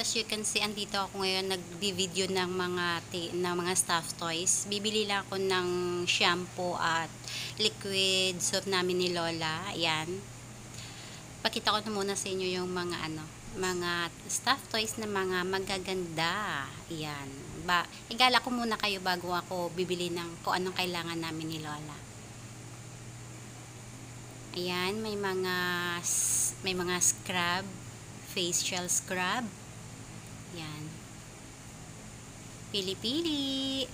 As you can see, andito ako ngayon nagbi-video ng mga stuffed toys. Bibili lang ako ng shampoo at liquid soap namin ni Lola. Ayan. Pakita ko na muna sa inyo yung mga stuffed toys na mga magaganda. Ayan. Igala ko muna kayo bago ako bibili ng kung anong kailangan namin ni Lola. Ayan, may mga scrub, facial scrub. Yan. Pili-pili.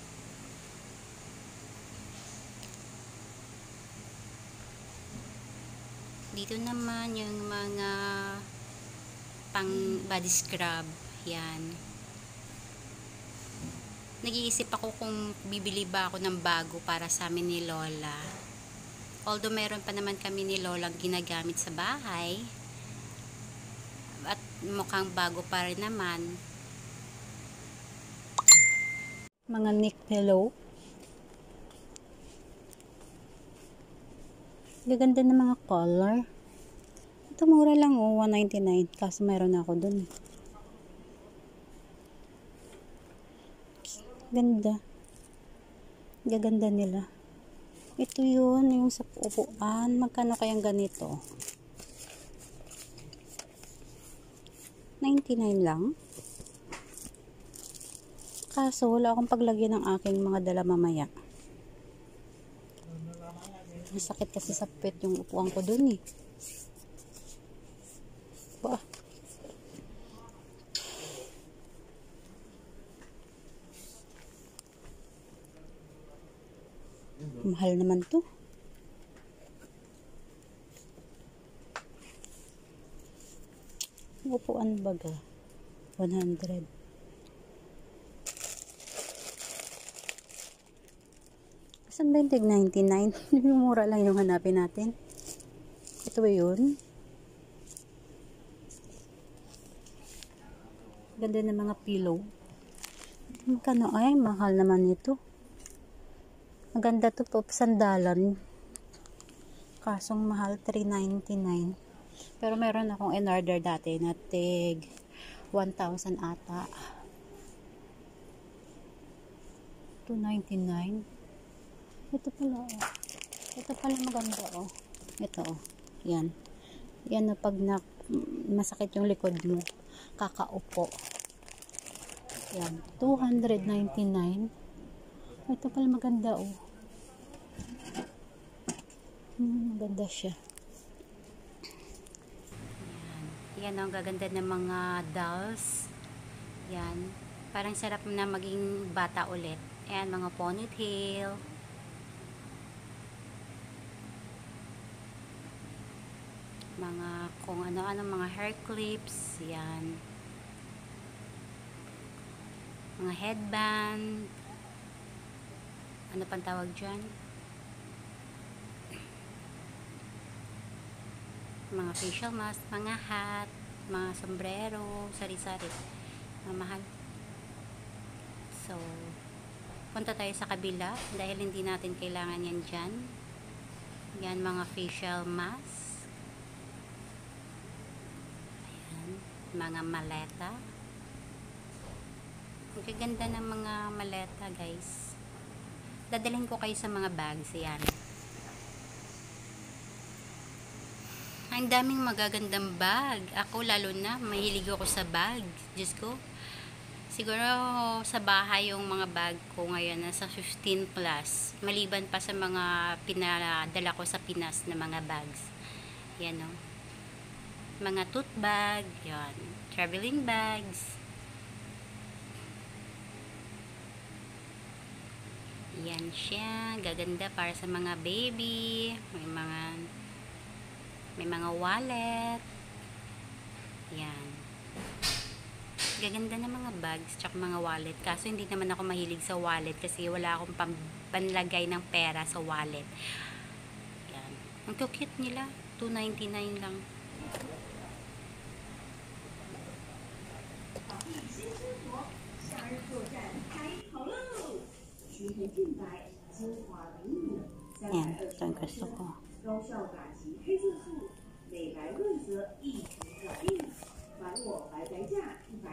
Dito naman yung mga pang body scrub. Yan. Nag-iisip ako kung bibili ba ako ng bago para sa amin ni Lola. Although meron pa naman kami ni Lola ginagamit sa bahay. At mukhang bago pa rin naman. Mga neck pillow. Gaganda ng mga color. Ito mura lang oh, $1.99. Kaso meron ako dun. Ganda. Gaganda nila. Ito yun, yung sa upuan. Magkano kayang ganito? $99 lang. Kaso wala akong paglagyan ng aking mga dala mamaya. Masakit kasi sa pet yung upuan ko dun eh. Ba? Mahal naman to. Upuan baga 100. Saan ba yung tig 99? Mura lang yung hanapin natin. Ito ba yun? Ganda ng mga pillow. Magkano ay mahal naman ito. Maganda to po, sandalan. Kasong mahal, $3.99. Pero meron akong in-order dati na tig 1,000 ata. $2.99. Ito pala oh. Ito pala maganda oh. Ito oh. Yan. Yan na pag masakit yung likod mo. Kakaupo. Yan. $299. Ito pala maganda oh. Maganda siya. Yan ang gaganda ng mga dolls. Yan. Parang sarap na maging bata ulit. Ayan, mga ponytail. Mga kung ano-ano, mga hair clips. Yan. Mga headband. Ano pang tawag dyan? Mga facial mask, mga hat, mga sombrero, sari-sari. Mahal. So, punta tayo sa kabila dahil hindi natin kailangan yan dyan. Yan, mga facial mask. Ayan, mga maleta. Ang gaganda ng mga maleta, guys. Dadalhin ko kayo sa mga bags. Yan. Ang daming magagandang bag. Ako lalo na, mahilig ako sa bag. Diyos ko. Siguro sa bahay yung mga bag ko ngayon nasa 15 plus. Maliban pa sa mga pinadala ko sa Pinas na mga bags. Yan o. Mga tote bag. Yan. Traveling bags. Yan siya. Gaganda para sa mga baby. May mga wallet. Yan. Gaganda na mga bags tsaka mga wallet. Kaso hindi naman ako mahilig sa wallet kasi wala akong panlagay ng pera sa wallet. Yan. Ang cute nila. $2.99 lang. Yan. Ito ang gusto ko. 高效感型黑色素美白润泽一瓶可定，凡我白白价100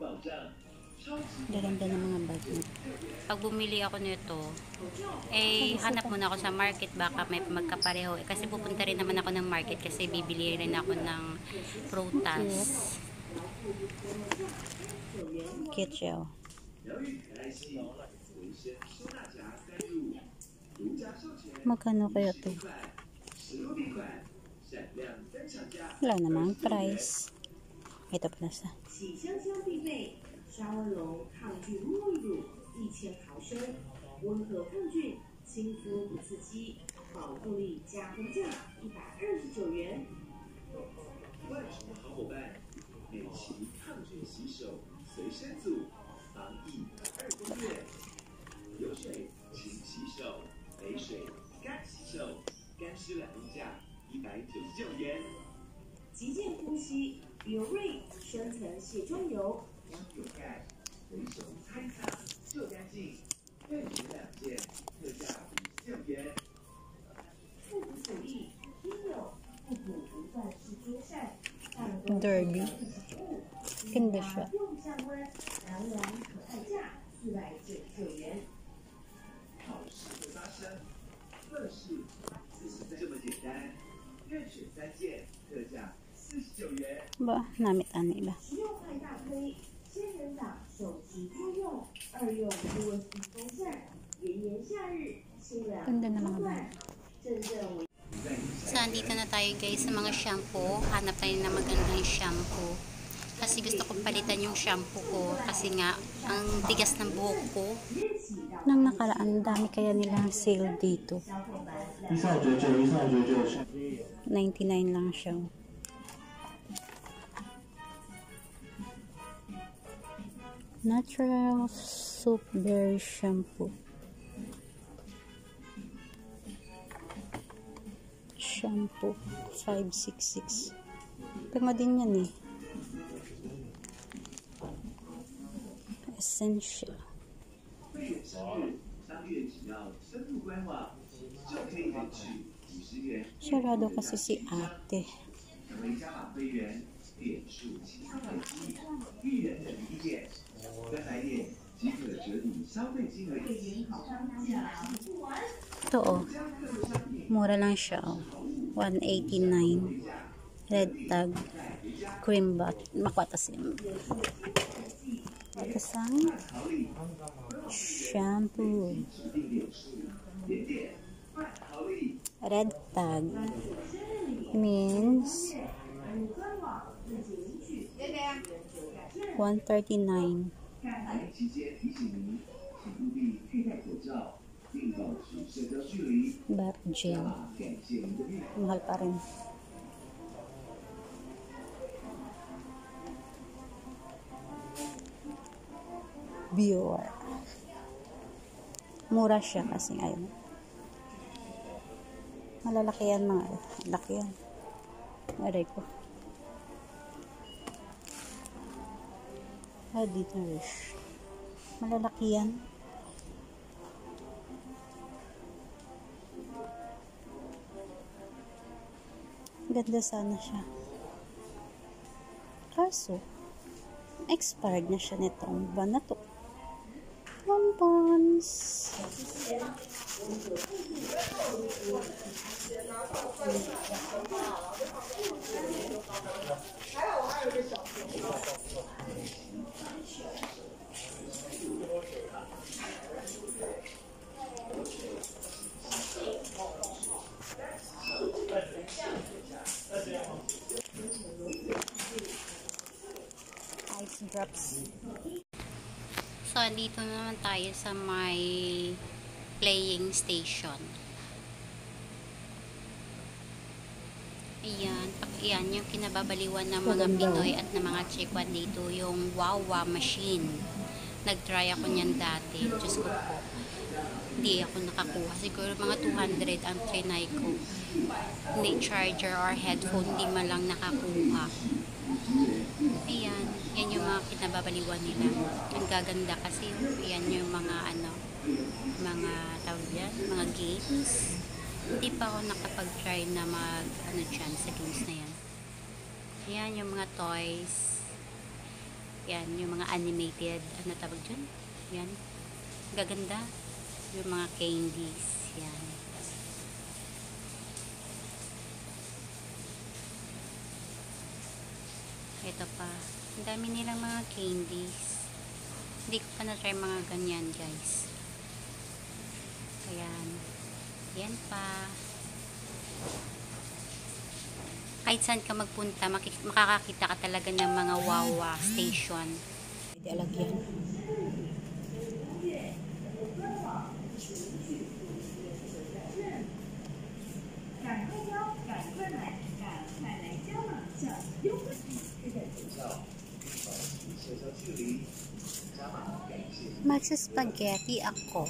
Ganda ng mga bag niya. Pag bumili ako nito, hanap muna ako sa market, baka may magkapareho. Kasi pupunta rin naman ako ng market kasi bibili rin ako ng prutas. Cute siya. Magkano kaya ito? Wala namang price. Ito pala sa. 沙温龙抗菌沐浴乳1000毫升，温和抗菌，亲肤不刺激，保护力加分价129元。万宠好伙伴，美琪抗菌洗手随身组，防疫2个月。有水勤洗手，没水干洗手，干湿2用价199元。极健呼吸 Bioré 深层卸妆油。 有盖，随手擦一擦就干净，任选2件，特价59元。复古主义，听友复古不算是多善，但 Derby， ganda siya。用降温，凉凉可爱价499元。好适合发声，乐事就是这么简单，任选3件，特价49元。Ba, namit ano iba? 16块大推。 仙人掌手提桌用2用 USB 风扇，炎炎夏日清凉温暖，阵阵微。So, andito na tayo guys sa mga shampoo. Hanap tayo na magandang shampoo. Kasi gusto kong palitan yung shampoo ko. Kasi nga, ang tigas ng buhok ko. Nang nakaraan, dami kaya nilang sale dito. 99 lang siya. Natural Soap Berry Shampoo. Shampoo 566. Pema din yan eh. Essential. Sarado kasi si ate. 'to oh. Mura lang siya oh. 189. Red tag. Cream bath. Makwatasin. Kasang shampoo. Red tag means 139. Bath gel. Mahal pa rin. Biore. Mura siya kasi ayun. Malalaki yan mga. Laki yan. Aray ko. Dito rish. Malalaki yan. Ganda sana siya. Kaso, expired na siya nitong buwan na to. Bonbons. Ice drops. So, dito naman tayo sa may playing station. Ayan. Ayan yung kinababaliwan ng mga Pinoy at ng mga Chikwan dito. Yung Wawa machine. Nag-try ako niyan dati. Diyos ko po. Hindi ako nakakuha. Siguro mga 200 ang trinay ko. Hindi charger or headphone. Hindi man lang nakakuha. Ayan. Yan yung mga kinababaliwan nila. Ang gaganda kasi. Yan yung mga mga tawag yan, mga games. Hindi pa ako nakapag-try na dyan sa games na yan. Ayan yung mga toys. Yan, yung mga animated, ano tawag dyan? Yan. Gaganda. Yung mga candies. Yan. Ito pa. Ang dami nilang mga candies. Hindi ko pa na-try mga ganyan, guys. Ayan. Yan pa. Kahit saan ka magpunta, makakakita ka talaga ng mga Wawa station. Pwede alagyan. Magsa-spaghetti ako.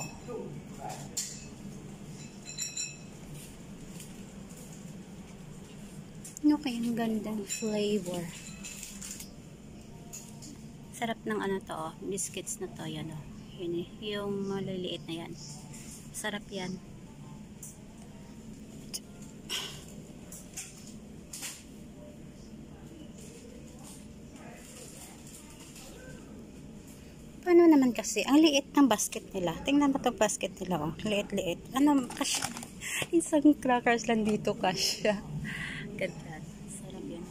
Ano kayang gandang flavor? Sarap ng ano to, oh. Biscuits na to, yan, oh. Yun, eh. Yung maliliit na yan. Sarap yan. Paano naman kasi? Ang liit ng basket nila. Tingnan mo itong basket nila, oh. Liit-liit. Ano, kasya. Isang crackers lang dito, kasya. Ganda. Sarap yun.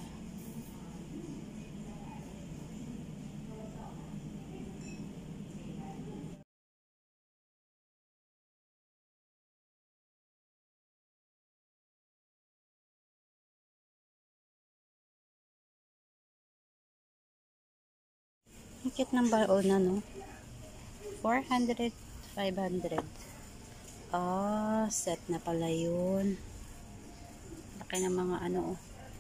Ang cute ng baon na, no? 400, 500. Ah, set na pala yun. Laki ng mga ano, oh.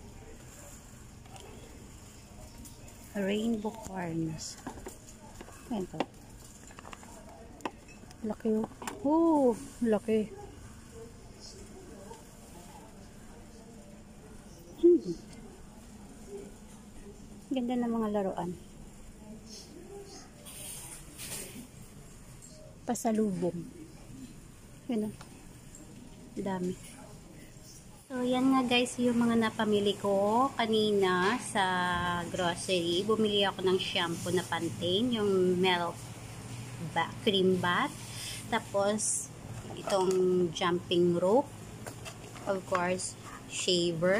Rainbow corns. Ayan to. Laki, oh. Oh, laki. Ganda ng mga laruan. Pasalubong. Yun, oh. Dami. So, yan nga guys, yung mga napamili ko kanina sa grocery. Bumili ako ng shampoo na Pantene, yung milk cream bath. Tapos, itong jumping rope. Of course, shaver.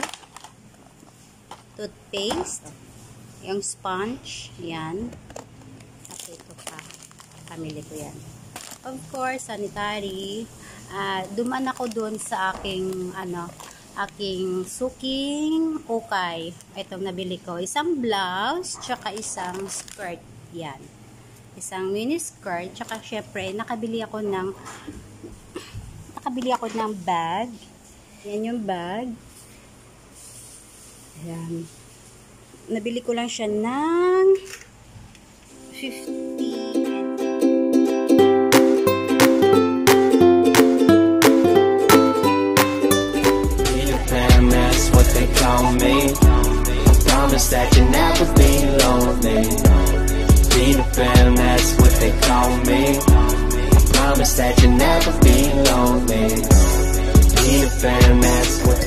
Toothpaste. Yung sponge. Yan. Tapos ito pa. Pamili ko yan. Of course, sanitary. Duman ako doon sa aking aking suking ukay. Itong nabili ko. Isang blouse, tsaka isang skirt. Yan. Isang mini skirt, tsaka syempre, nakabili ako ng bag. Yan yung bag. Ayan. Nabili ko lang siya ng 50. On me, I promise that you'll never be lonely. Peter Pan, that's what they call me. I promise that you'll never be lonely. Peter Pan, that's what